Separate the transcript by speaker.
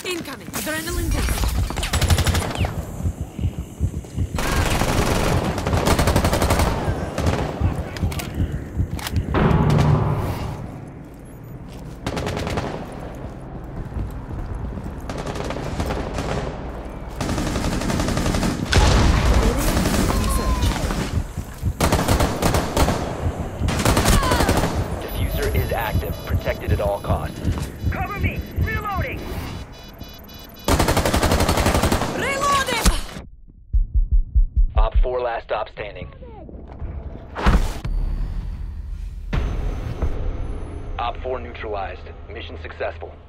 Speaker 1: Incoming! Adrenaline boost!
Speaker 2: Diffuser is active, protected at all costs.
Speaker 3: Cover me! Reloading!
Speaker 1: Reloading!
Speaker 2: Op 4 last stop standing. Op 4 neutralized. Mission successful.